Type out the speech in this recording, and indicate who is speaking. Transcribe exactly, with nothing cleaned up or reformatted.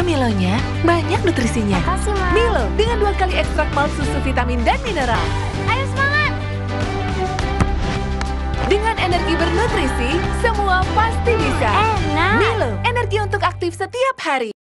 Speaker 1: Milonya banyak nutrisinya.
Speaker 2: Makasih, Ma.
Speaker 1: Milo dengan dua kali ekstrak malt susu vitamin dan mineral.
Speaker 2: Ayo semangat!
Speaker 1: Dengan energi bernutrisi, semua pasti bisa.
Speaker 2: Enak!
Speaker 1: Milo, energi untuk aktif setiap hari.